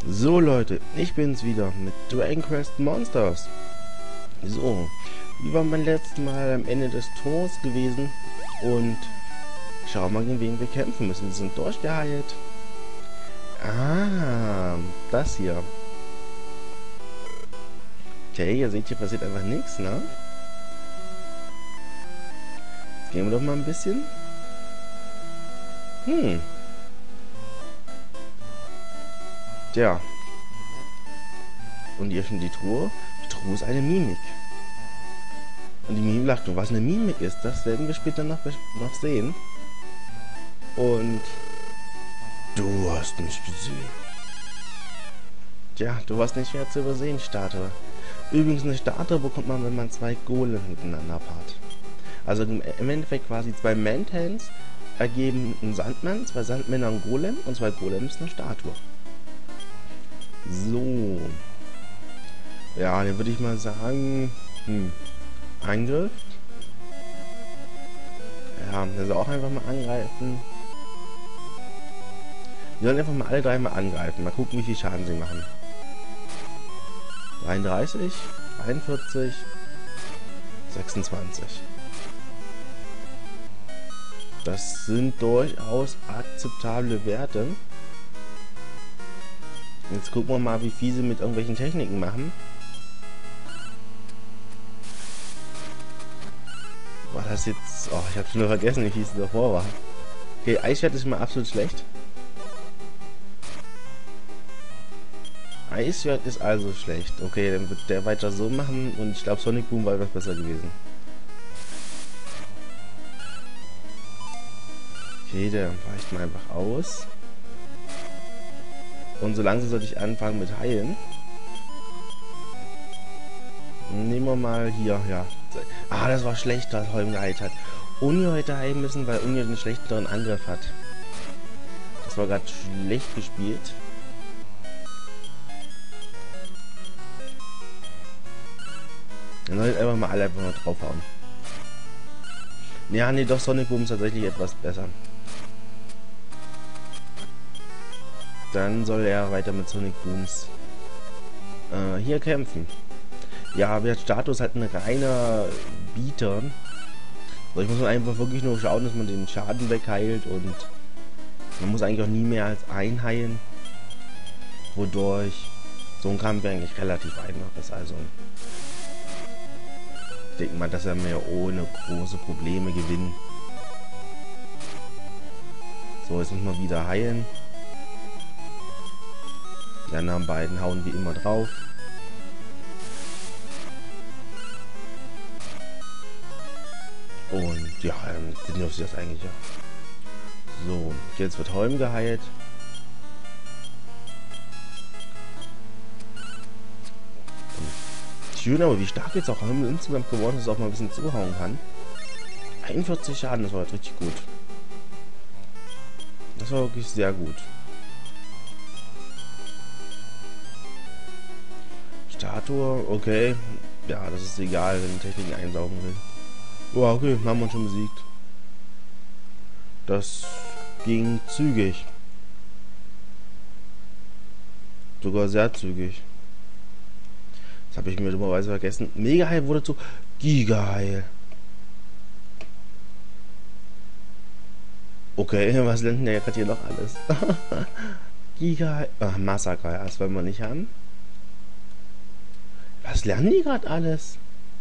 So Leute, ich bin's wieder mit Dragon Quest Monsters. So, wir waren beim letzten Mal am Ende des Tors gewesen und schau mal, gegen wen wir kämpfen müssen. Wir sind durchgeheilt. Ah, das hier. Okay, ihr seht, hier passiert einfach nichts, ne? Jetzt gehen wir doch mal ein bisschen. Tja. Und hier öffnet die Truhe. Die Truhe ist eine Mimik. Und die Mimik lacht nur. Was eine Mimik ist, das werden wir später noch sehen. Und du hast mich gesehen. Tja, du warst nicht schwer zu übersehen, Statue. Übrigens, eine Statue bekommt man, wenn man zwei Golem miteinander paart. Also im Endeffekt quasi zwei Mantans ergeben einen Sandmann, zwei Sandmänner einen Golem und zwei Golems eine Statue. So. Ja, dann würde ich mal sagen, Angriff. Ja, also auch einfach mal angreifen. Wir sollen einfach mal alle drei mal angreifen. Mal gucken, wie viel Schaden sie machen. 33, 41, 26. Das sind durchaus akzeptable Werte. Jetzt gucken wir mal, wie viel sie mit irgendwelchen Techniken machen. War das jetzt... Oh, ich habe schon nur vergessen, wie viel es davor war. Okay, Eisschwert ist mal absolut schlecht. Eisschwert ist also schlecht. Okay, dann wird der weiter so machen und ich glaube Sonic Boom war etwas besser gewesen. Okay, der weicht mal einfach aus. Und so langsam sollte ich anfangen mit Heilen. Nehmen wir mal hier, ja. Ah, das war schlecht, dass Holm geheilt hat. Unio hätte heilen müssen, weil Unio einen schlechteren Angriff hat. Das war gerade schlecht gespielt. Dann soll ich einfach mal alle einfach noch draufhauen. Ja, nee, doch, Sonic Boom ist tatsächlich etwas besser. Dann soll er weiter mit Sonic Booms hier kämpfen. Ja, der Status hat ein reiner Bieter. Also ich muss einfach wirklich nur schauen, dass man den Schaden wegheilt und man muss eigentlich auch nie mehr als ein heilen. Wodurch so ein Kampf eigentlich relativ einfach ist. Also ich denke mal, dass er mir ohne große Probleme gewinnt. So, jetzt müssen wir wieder heilen. Die anderen beiden hauen wie immer drauf. Und ja, dann dürfte das eigentlich ja. So, jetzt wird Holm geheilt. Schön, aber wie stark jetzt auch Holm insgesamt geworden ist, dass er auch mal ein bisschen zuhauen kann. 41 Schaden, das war jetzt richtig gut. Das war wirklich sehr gut. Statue, okay. Ja, das ist egal, wenn Techniken einsaugen will. Oh, okay, haben wir uns schon besiegt. Das ging zügig. Sogar sehr zügig. Das habe ich mir dummerweise vergessen. Mega Heil wurde zu Giga Heil. Okay, was lernt denn der gerade hier noch alles? Giga Heil. Ach, Massaker, das wollen wir nicht haben. Was lernen die gerade alles?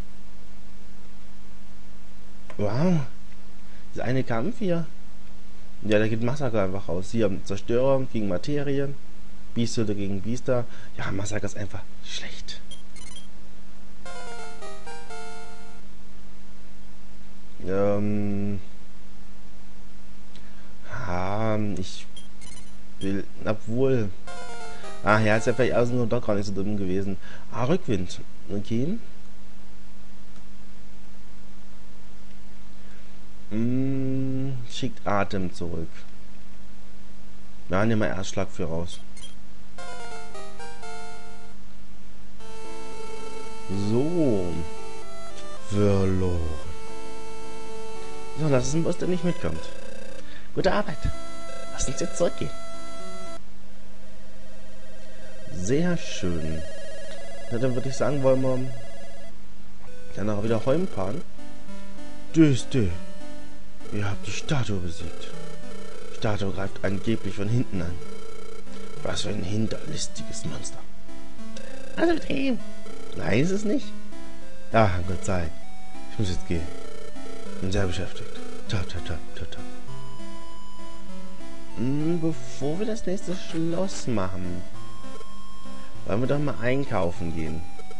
Wow. Dieser eine Kampf hier. Ja, da geht Massaker einfach raus. Hier Zerstörer gegen Materie. Biester gegen Biester. Ja, Massaker ist einfach schlecht. Ich will... Obwohl... Ah, ja, ist ja vielleicht also nur doch gar nicht so dumm gewesen. Ah, Rückwind. Okay. Schickt Atem zurück. Ja, nehmen wir Erstschlag für raus. So. Verloren. So, lass es ein Boss, der nicht mitkommt. Gute Arbeit. Lass uns jetzt zurückgehen. Sehr schön. Ja, dann würde ich sagen, wollen wir danach wieder heimfahren. Düste. Ihr habt die Statue besiegt. Die Statue greift angeblich von hinten an. Was für ein hinterlistiges Monster. Also betrieben. Nein, ist es nicht. Ja, Gott sei. Ich muss jetzt gehen. Bin sehr beschäftigt. Ta. Bevor wir das nächste Schloss machen, wollen wir doch mal einkaufen gehen.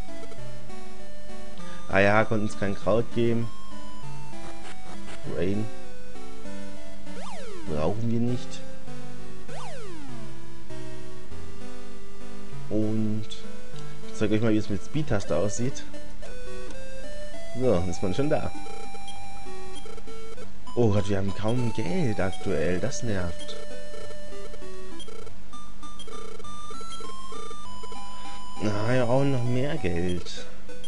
Ah ja, konnten uns kein Kraut geben. Rain. Brauchen wir nicht. Und ich zeige euch mal, wie es mit Speed-Taste aussieht. So, ist man schon da. Oh Gott, wir haben kaum Geld aktuell. Das nervt. Na, wir brauchen noch mehr Geld.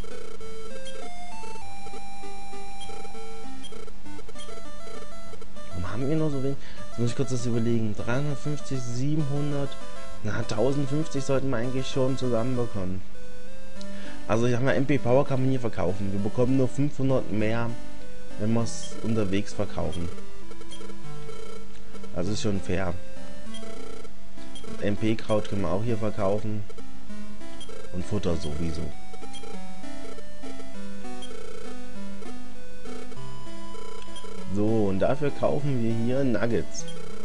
Warum haben wir nur so wenig? Jetzt muss ich kurz das überlegen. 350, 700, na 1050 sollten wir eigentlich schon zusammenbekommen. Also ich sag mal, MP Power kann man hier verkaufen. Wir bekommen nur 500 mehr, wenn wir es unterwegs verkaufen. Also ist schon fair. MP Kraut können wir auch hier verkaufen. Und Futter sowieso. So, und dafür kaufen wir hier Nuggets.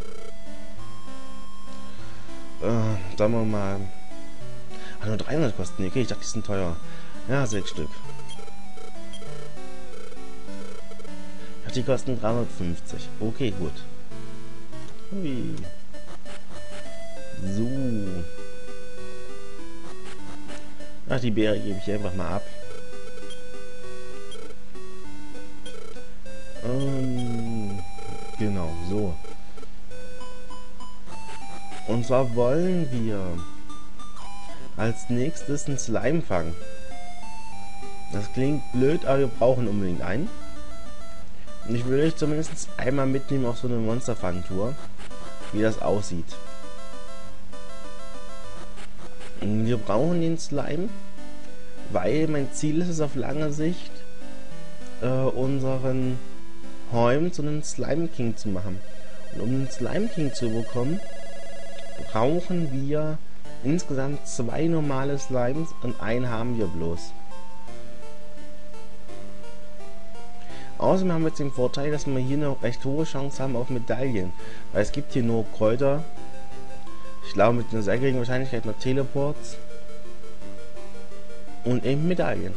Sagen wir mal. Ah, nur 300 kosten die. Okay, ich dachte, die sind teuer. Ja, 6 Stück. Ach, die kosten 350. Okay, gut. Hui. So. Ach, die Beere gebe ich einfach mal ab. Genau, so. Und zwar wollen wir als nächstes einen Slime fangen. Das klingt blöd, aber wir brauchen unbedingt einen. Und ich will euch zumindest einmal mitnehmen auf so eine Monsterfang-Tour, wie das aussieht. Und wir brauchen den Slime, weil mein Ziel ist es auf lange Sicht, unseren Holm zu einem Slime King zu machen. Und um einen Slime King zu bekommen, brauchen wir insgesamt 2 normale Slimes und einen haben wir bloß. Außerdem haben wir jetzt den Vorteil, dass wir hier eine recht hohe Chance haben auf Medaillen. Weil es gibt hier nur Kräuter. Ich glaube mit einer sehr geringen Wahrscheinlichkeit noch Teleports. Und eben Medaillen.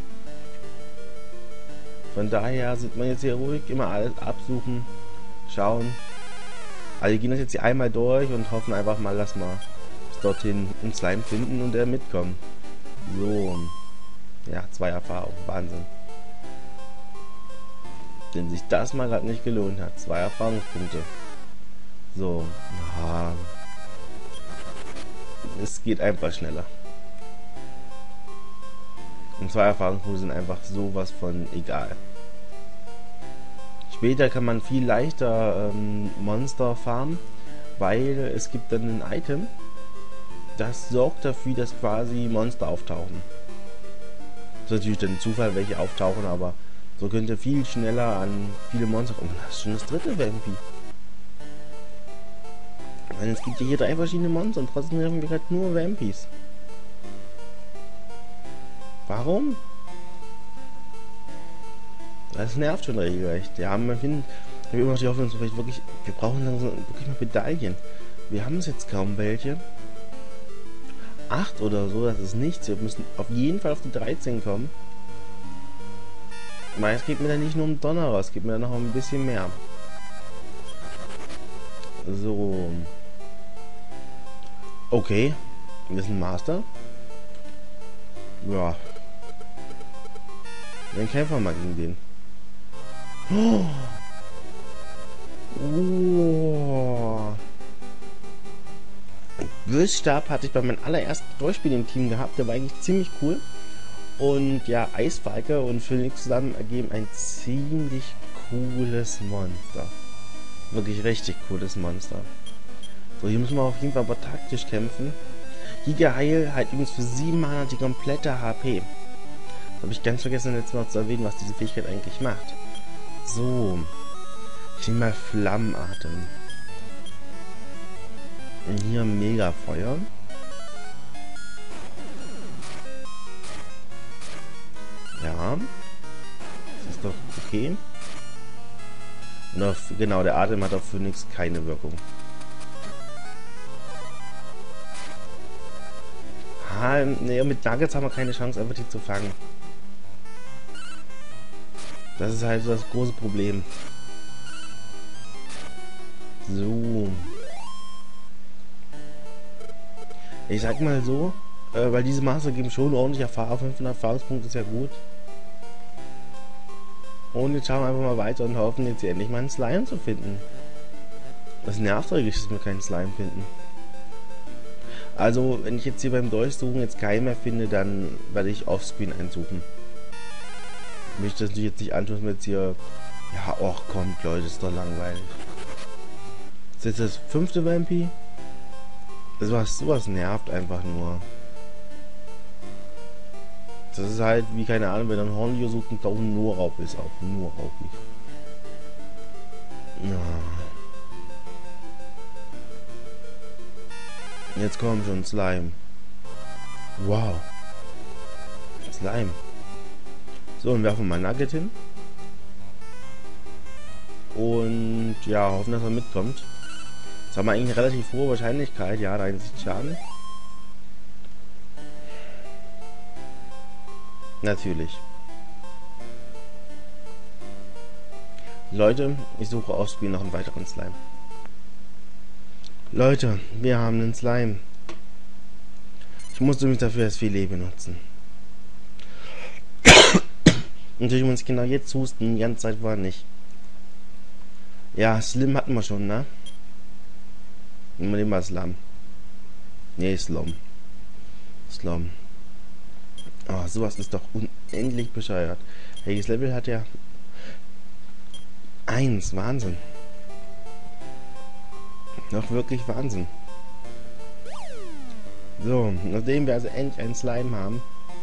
Von daher sieht man jetzt hier ruhig immer alles absuchen, schauen. Also wir gehen das jetzt hier einmal durch und hoffen einfach mal, dass wir bis dorthin einen Slime finden und der mitkommt. So. Ja, 2 Erfahrungen. Wahnsinn. Wenn sich das mal gerade nicht gelohnt hat. 2 Erfahrungspunkte. So. Ja. Es geht einfach schneller. Und 2 Erfahrungspunkte sind einfach sowas von egal. Später kann man viel leichter Monster farmen, weil es gibt dann ein Item, das sorgt dafür, dass quasi Monster auftauchen. Das ist natürlich dann ein Zufall, welche auftauchen, aber so könnt ihr viel schneller an viele Monster kommen. Das ist schon das 3. Vampy. Es gibt ja hier 3 verschiedene Monster und trotzdem haben wir gerade nur Vampys. Warum? Das nervt schon regelrecht. Ja, ich habe immer noch die Hoffnung, dass wir wirklich, wir brauchen dann so, wirklich mal Medaillen. Wir haben es jetzt kaum welche. 8 oder so, das ist nichts. Wir müssen auf jeden Fall auf die 13 kommen. Weil es geht mir dann nicht nur um Donnerer, es geht mir dann noch ein bisschen mehr. So. Okay. Wir sind Master. Ja. Dann kämpfen wir mal gegen den. Oh. Würzstab hatte ich bei meinem allerersten Durchspiel im Team gehabt. Der war eigentlich ziemlich cool. Und ja, Eisfalke und Phoenix zusammen ergeben ein ziemlich cooles Monster. Wirklich richtig cooles Monster. So, hier müssen wir auf jeden Fall aber taktisch kämpfen. Giga Heil halt übrigens für 7 Mana die komplette HP. Das habe ich ganz vergessen letztes Mal zu erwähnen, was diese Fähigkeit eigentlich macht. So. Ich nehme mal Flammenatem. Und hier Megafeuer. Ja. Das ist doch okay. Und auf, genau, der Atem hat auf Phoenix keine Wirkung. Ne, mit Nuggets haben wir keine Chance, einfach die zu fangen. Das ist halt so das große Problem. So. Ich sag mal so, weil diese Master geben schon ordentlich Erfahrung. 500 Erfahrungspunkte ist ja gut. Und jetzt schauen wir einfach mal weiter und hoffen jetzt hier endlich mal einen Slime zu finden. Das nervt eigentlich, dass wir keinen Slime finden. Also, wenn ich jetzt hier beim Durchsuchen jetzt keinen mehr finde, dann werde ich offscreen einsuchen. Ich möchte das natürlich jetzt nicht antun, mit jetzt hier... Ja, och, kommt, Leute, ist doch langweilig. Ist jetzt das 5. Vampy? Sowas nervt einfach nur. Das ist halt, wie keine Ahnung, wenn ein Hornlio sucht und da unten nur Raub ist, auch nur raubig. Ja. Jetzt kommt schon Slime. Wow. Slime. So, und werfen wir mal Nugget hin. Und ja, hoffen, dass er mitkommt. Jetzt haben wir eigentlich eine relativ hohe Wahrscheinlichkeit. Ja, 30 Schaden. Natürlich. Leute, ich suche offscreen noch einen weiteren Slime. Leute, wir haben einen Slime. Ich musste mich dafür das Filet benutzen. Natürlich muss ich genau jetzt husten, die ganze Zeit war nicht. Ja, Slim hatten wir schon, ne? Nehmen wir den mal Slum. Nee, Slum. Slum. Oh, sowas ist doch unendlich bescheuert. Welches Level hat er? 1, Wahnsinn. Noch wirklich Wahnsinn. So, nachdem wir also endlich einen Slime haben.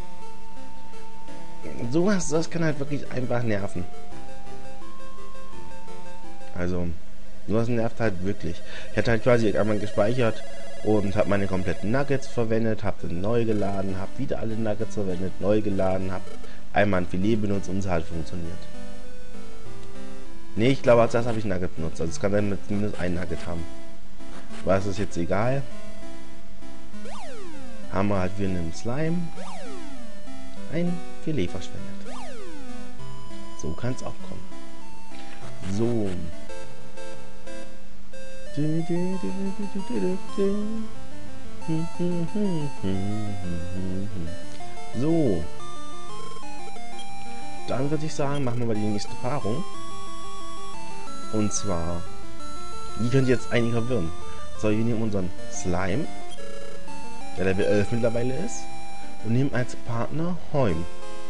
Sowas, das kann halt wirklich einfach nerven. Also, sowas nervt halt wirklich. Ich hatte halt quasi einmal gespeichert und habe meine kompletten Nuggets verwendet, habe dann neu geladen, habe wieder alle Nuggets verwendet, neu geladen, habe einmal ein Filet benutzt und es hat funktioniert. Ne, ich glaube, als das habe ich Nugget benutzt. Also es kann dann mit minus ein Nugget haben. Aber es ist jetzt egal. Haben wir halt wieder einen Slime. Ein Filet verschwendet. So kann es auch kommen. So. So. Dann würde ich sagen, machen wir mal die nächste Paarung. Und zwar, die könnt ihr jetzt einige verwirren. So, wir nehmen unseren Slime, der Level 11 mittlerweile ist, und nehmen als Partner Heum.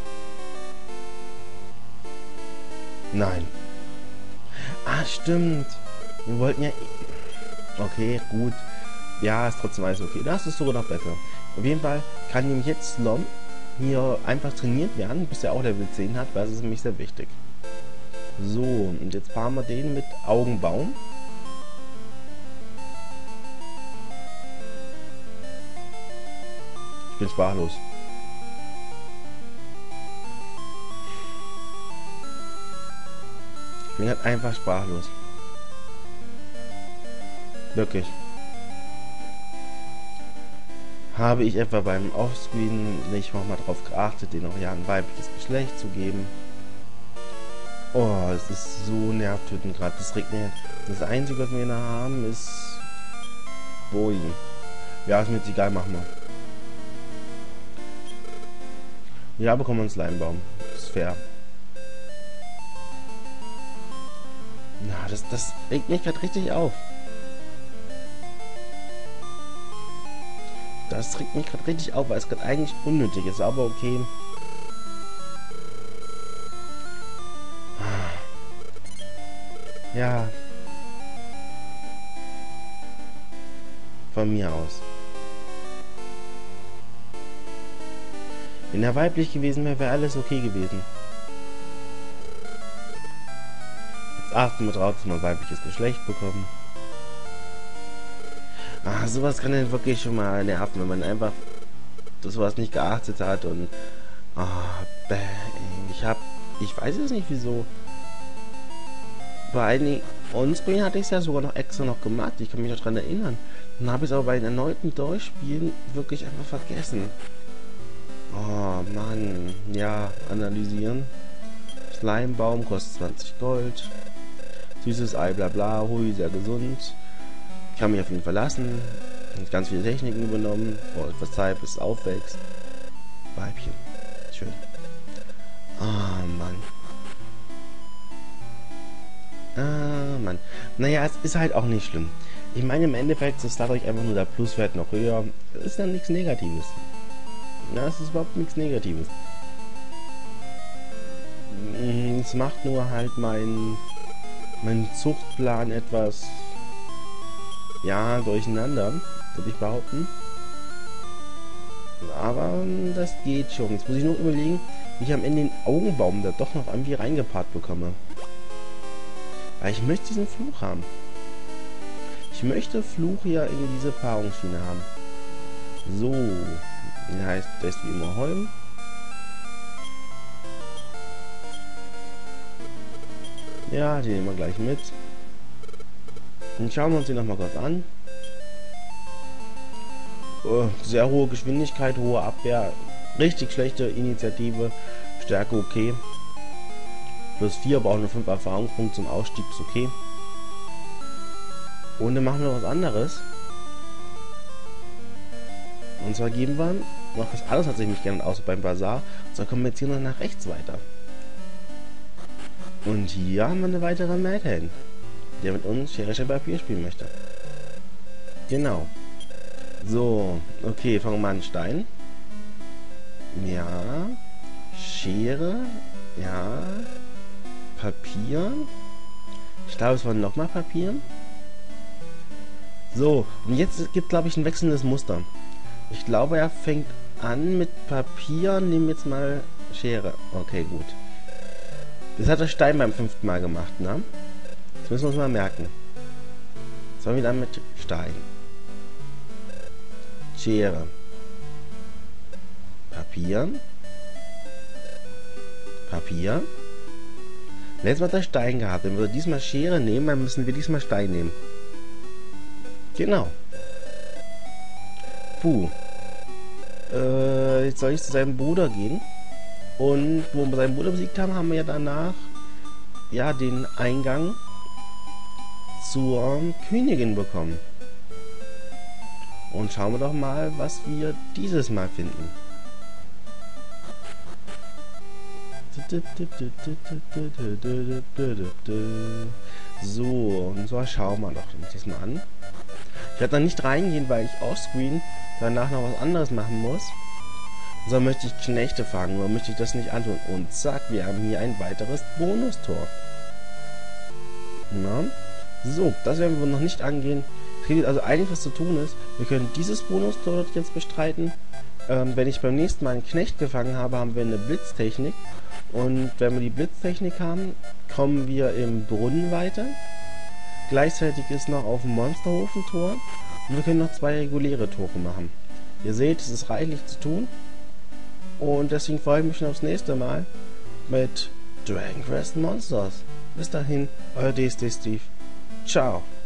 Nein. Ah, stimmt. Wir wollten ja... Okay, gut. Ja, ist trotzdem alles okay. Das ist sogar noch besser. Auf jeden Fall kann nämlich jetzt Slom hier einfach trainiert werden, bis er auch Level 10 hat, weil das ist nämlich sehr wichtig. So, und jetzt paaren wir den mit Augenbaum. Ich bin sprachlos. Ich bin halt einfach sprachlos. Wirklich. Habe ich etwa beim Offscreen nicht nochmal drauf geachtet, den auch ja ein weibliches Geschlecht zu geben? Oh, es ist so nervtötend gerade. Das regt mir. Das Einzige, was wir da haben, ist Boeing. Ja, ist mir jetzt egal, machen wir. Ja, bekommen wir einen Slimebaum. Das ist fair. Na, das regt mich gerade richtig auf. Das regt mich gerade richtig auf, weil es gerade eigentlich unnötig ist, aber okay. Ja. Von mir aus. Wenn er weiblich gewesen wäre, wäre alles okay gewesen. Jetzt achten wir drauf, dass wir ein weibliches Geschlecht bekommen. Ah, sowas kann dann wirklich schon mal nerven, wenn man einfach sowas nicht geachtet hat und ich weiß es nicht wieso. Bei einigen Onscreen hatte ich es ja sogar noch extra noch gemacht, ich kann mich noch daran erinnern. Dann habe ich es aber bei den erneuten Durchspielen wirklich einfach vergessen. Oh Mann, ja, analysieren. Slimebaum kostet 20 Gold. Süßes Ei, bla bla, hui, sehr gesund. Ich kann mich auf ihn verlassen. Ganz viele Techniken übernommen. Vor etwas Zeit, bis es aufwächst. Weibchen. Schön. Ah, Mann. Ah, Mann. Naja, es ist halt auch nicht schlimm. Ich meine, im Endeffekt ist dadurch einfach nur der Pluswert noch höher. Das ist dann nichts Negatives. Na, es ist überhaupt nichts Negatives. Es macht nur halt meinen Zuchtplan etwas, ja, durcheinander, würde ich behaupten. Aber das geht schon. Jetzt muss ich nur überlegen, wie ich am Ende den Augenbaum da doch noch irgendwie reingepaart bekomme. Weil ich möchte diesen Fluch haben. Ich möchte Fluch hier in diese Paarungsschiene haben. So. Der heißt, der ist wie immer Holm. Ja, den nehmen wir gleich mit. Und schauen wir uns den nochmal kurz an. Sehr hohe Geschwindigkeit, hohe Abwehr. Richtig schlechte Initiative. Stärke okay. Plus 4, brauchen nur 5 Erfahrungspunkte zum Ausstieg, ist okay. Und dann machen wir was anderes. Und zwar geben wir noch was anderes, hat sich nicht geändert, außer beim Bazar. Und zwar kommen wir jetzt hier noch nach rechts weiter. Und hier haben wir eine weitere Madhelden, der mit uns Schere, Stein, Papier spielen möchte. Genau. So, okay, fangen wir mal an. Stein. Ja. Schere. Ja. Papier. Ich glaube, es war nochmal Papier. So, und jetzt gibt, glaube ich, ein wechselndes Muster. Ich glaube, er fängt an mit Papier. Nehmen wir jetzt mal Schere. Okay, gut. Das hat der Stein beim 5. Mal gemacht, ne? Das müssen wir uns mal merken. Sollen wir dann mit Stein. Schere. Papier. Papier. Letztes Mal hat er Stein gehabt. Wenn wir diesmal Schere nehmen, dann müssen wir diesmal Stein nehmen. Genau. Puh. Jetzt soll ich zu seinem Bruder gehen. Und wo wir seinen Bruder besiegt haben, haben wir ja danach ja den Eingang zur Königin bekommen. Und schauen wir doch mal, was wir dieses Mal finden. So, und so schauen wir doch das mal an. Ich werde da nicht reingehen, weil ich offscreen danach noch was anderes machen muss. So möchte ich Knechte fangen, oder möchte ich das nicht antun. Und zack, wir haben hier ein weiteres Bonustor. Na? So, das werden wir noch nicht angehen. Es gibt also eigentlich, was zu tun ist. Wir können dieses Bonustor jetzt bestreiten. Wenn ich beim nächsten Mal einen Knecht gefangen habe, haben wir eine Blitztechnik. Und wenn wir die Blitztechnik haben, kommen wir im Brunnen weiter. Gleichzeitig ist noch auf dem Monsterhof ein Tor. Und wir können noch 2 reguläre Tore machen. Ihr seht, es ist reichlich zu tun. Und deswegen freue ich mich schon aufs nächste Mal mit Dragon Quest Monsters. Bis dahin, euer DSD Steve. Ciao.